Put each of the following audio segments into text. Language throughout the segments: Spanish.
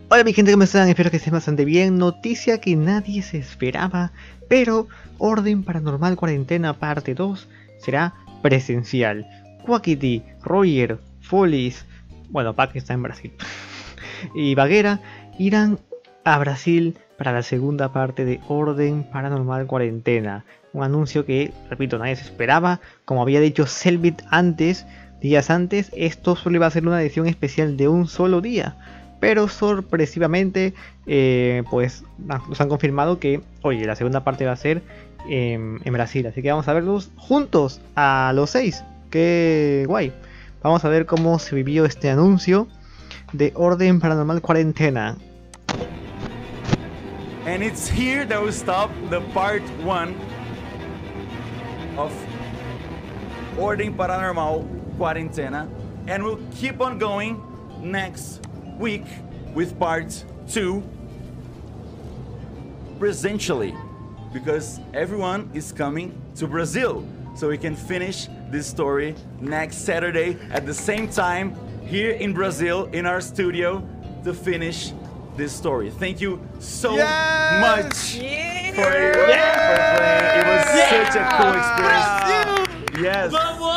Hola mi gente, ¿cómo están? Espero que estén bastante bien. Noticia que nadie se esperaba, pero Orden Paranormal Cuarentena parte 2 será presencial. Quackity, Roger, Follis, bueno, Pac está en Brasil, y Baguera irán a Brasil para la segunda parte de Orden Paranormal Cuarentena. Un anuncio que, repito, nadie se esperaba. Como había dicho Selbit antes, días antes, esto solo iba a ser una edición especial de un solo día. Pero sorpresivamente, pues nos han confirmado que, oye, la segunda parte va a ser en Brasil. Así que vamos a verlos juntos a los 6. ¡Qué guay! Vamos a ver cómo se vivió este anuncio de Orden Paranormal Cuarentena. And it's here that we stop the part 1 of Orden Paranormal Quarentena, and we'll keep on going next week with part 2 presentially, because everyone is coming to Brazil, so we can finish this story next Saturday at the same time here in Brazil in our studio to finish this story. Thank you so much for playing. It was such a cool experience. Yes.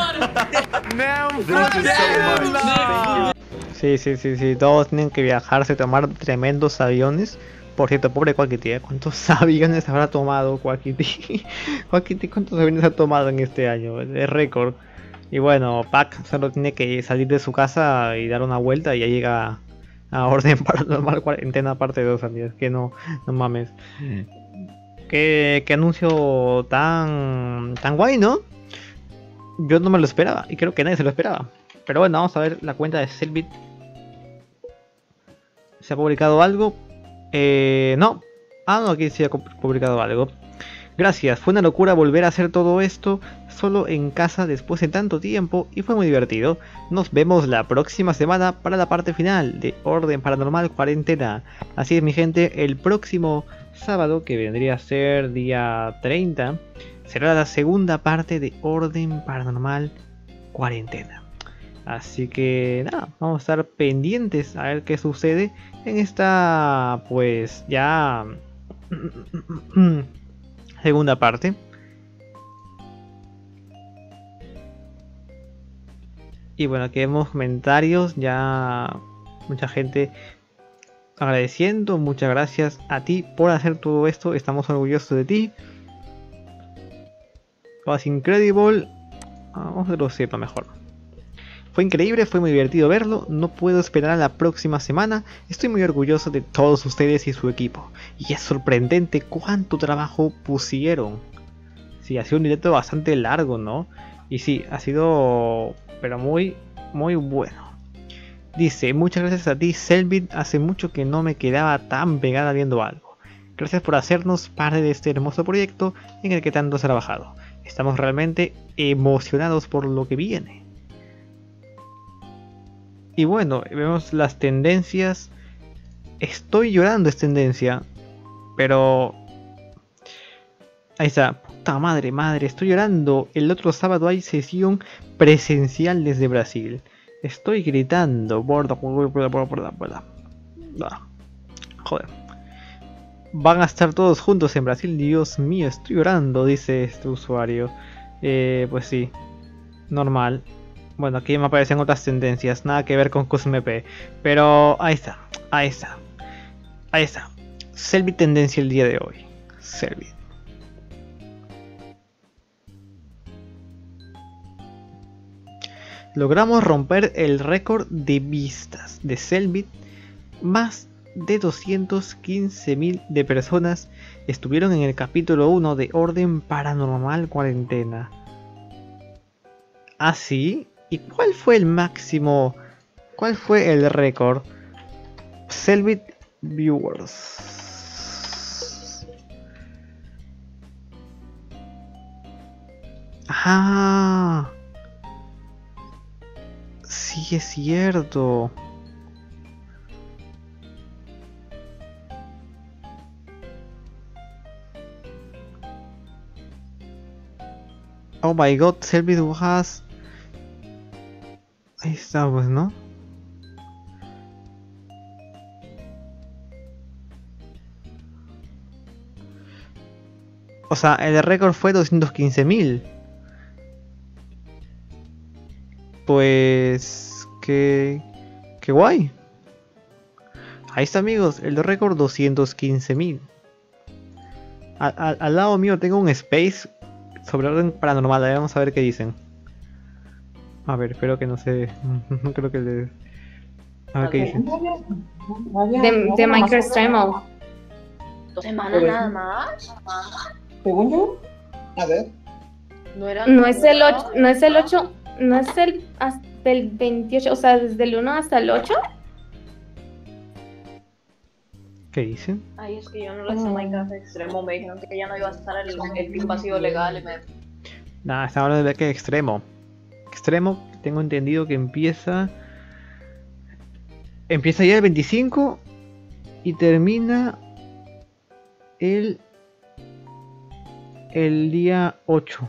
Thank you so much. Thank you. Sí, todos tienen que viajarse, tomar tremendos aviones. Por cierto, pobre Quackity, ¿cuántos aviones habrá tomado Quackity? Quackity, ¿cuántos aviones ha tomado en este año? Es récord. Y bueno, Pac solo tiene que salir de su casa y dar una vuelta y ya llega a Orden Paranormal Cuarentena parte 2, amigos. Que no mames. ¿Qué anuncio tan guay, ¿no? Yo no me lo esperaba y creo que nadie se lo esperaba. Pero bueno, vamos a ver la cuenta de Selbit. ¿Se ha publicado algo? No. No, aquí sí ha publicado algo. Gracias, fue una locura volver a hacer todo esto solo en casa después de tanto tiempo y fue muy divertido. Nos vemos la próxima semana para la parte final de Orden Paranormal Cuarentena. Así es mi gente, el próximo sábado, que vendría a ser día 30, será la segunda parte de Orden Paranormal Cuarentena. Así que nada, vamos a estar pendientes a ver qué sucede en esta, pues ya segunda parte. Y bueno, aquí vemos comentarios, ya mucha gente agradeciendo. Muchas gracias a ti por hacer todo esto, estamos orgullosos de ti. Was incredible. Vamos a decirlo mejor. Fue increíble, fue muy divertido verlo, no puedo esperar a la próxima semana, estoy muy orgulloso de todos ustedes y su equipo, y es sorprendente cuánto trabajo pusieron. Sí, ha sido un directo bastante largo, ¿no? Y sí, ha sido, pero muy bueno. Dice, muchas gracias a ti Selbit, hace mucho que no me quedaba tan pegada viendo algo. Gracias por hacernos parte de este hermoso proyecto en el que tanto has trabajado. Estamos realmente emocionados por lo que viene. Y bueno, vemos las tendencias. Estoy llorando es tendencia. Pero ahí está. Puta madre, estoy llorando. El otro sábado hay sesión presencial desde Brasil. Estoy gritando. Joder. Van a estar todos juntos en Brasil. Dios mío, estoy llorando, dice este usuario. Pues sí. Normal. Bueno, aquí me aparecen otras tendencias, nada que ver con CosMP. Pero ahí está. Selbit tendencia el día de hoy. Selbit. Logramos romper el récord de vistas de Selbit. Más de 215.000 de personas estuvieron en el capítulo 1 de Orden Paranormal Cuarentena. ¿Ah, sí? ¿Y cuál fue el máximo? ¿Cuál fue el récord? Selbit Viewers. Ah, sí es cierto. Oh my god, Selbit was... Ahí está, pues, ¿no? O sea, el récord fue 215.000. Pues... Qué guay. Ahí está, amigos, el récord 215.000. Al lado mío tengo un space sobre orden paranormal. Ahí vamos a ver qué dicen. A ver, espero que no se... No creo que le... A ver qué dicen. De Micro Extremo. 2 semanas nada más. Según yo, a ver, No es el 8, no es el 8, no es el hasta el 28, o sea, desde el 1 hasta el 8. ¿Qué dicen? Ay, es que yo no lo hice Minecraft Extremo. Me dijeron que ya no iba a estar el pin vacío legal. Y Nada, está hablando de que extremo. Extremo, tengo entendido que empieza ya el 25 y termina el día 8.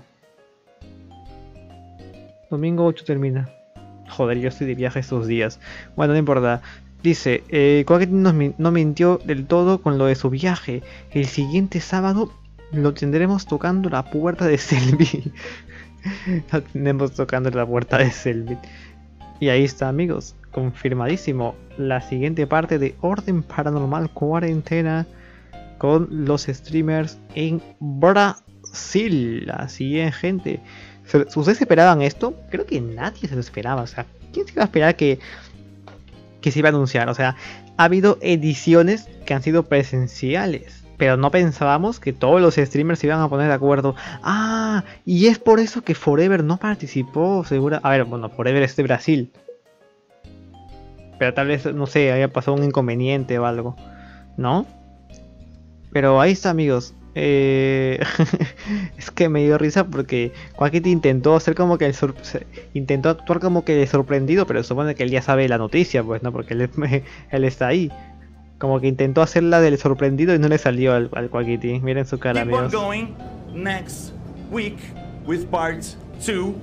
Domingo 8 termina. Joder, yo estoy de viaje estos días. Bueno, no importa. Dice, Quackity no mintió del todo con lo de su viaje. El siguiente sábado lo tendremos tocando la puerta de Selby. Lo tendremos tocando la puerta de Selby. Y ahí está, amigos. Confirmadísimo. La siguiente parte de Orden Paranormal Cuarentena con los streamers en Brasil. Así es, gente. ¿Ustedes esperaban esto? Creo que nadie se lo esperaba. O sea, ¿quién se iba a esperar que se iba a anunciar? O sea, ha habido ediciones que han sido presenciales, pero no pensábamos que todos los streamers se iban a poner de acuerdo. Ah, y es por eso que Forever no participó, segura. A ver, bueno, Forever es de Brasil, pero tal vez, no sé, haya pasado un inconveniente o algo, ¿no? Pero ahí está, amigos. Es que me dio risa porque Quackity intentó hacer como que intentó actuar como que sorprendido, pero supone que él ya sabe la noticia, pues no, porque él está ahí. Como que intentó hacerla del sorprendido y no le salió al Quackity. Miren su cara, Keep on amigos. going next week with part 2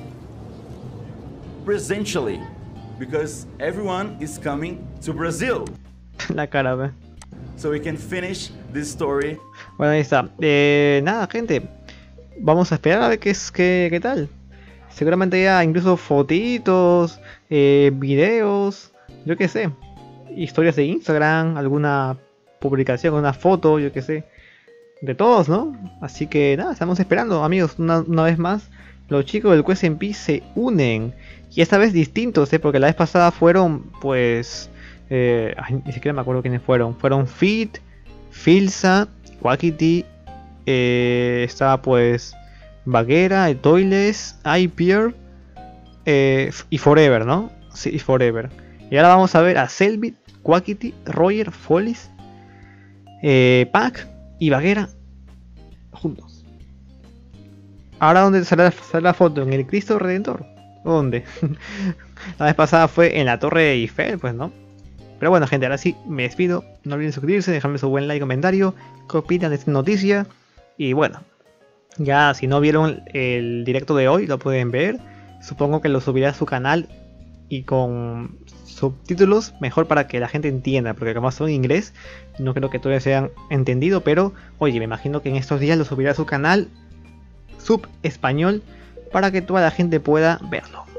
presentially because everyone is coming to Brazil La cara, ve. so we can finish this story. Bueno, ahí está. Nada, gente. Vamos a esperar a ver qué tal. Seguramente ya incluso fotitos, videos, yo qué sé. Historias de Instagram, alguna publicación, una foto, yo qué sé. De todos, ¿no? Así que nada, estamos esperando, amigos. Una vez más, los chicos del QSMP se unen. Y esta vez distintos, porque la vez pasada fueron, pues... ni siquiera me acuerdo quiénes fueron. Fueron Fit, Filsa, Quackity, estaba pues Baguera, Toiles, iPeer y Forever, ¿no? Sí, Forever. Y ahora vamos a ver a Selby, Quackity, Roger, Follis, Pac y Baguera juntos. Ahora, ¿dónde sale la foto? ¿En el Cristo Redentor? ¿Dónde? La vez pasada fue en la Torre Eiffel, pues, ¿no? Pero bueno, gente, ahora sí, me despido. No olviden suscribirse, dejarme su buen like y comentario. ¿Qué opinan de esta noticia? Y bueno, ya si no vieron el directo de hoy, lo pueden ver. Supongo que lo subiré a su canal y con subtítulos, mejor para que la gente entienda. Porque como son en inglés, no creo que todavía sean entendido. Pero, oye, me imagino que en estos días lo subiré a su canal sub español para que toda la gente pueda verlo.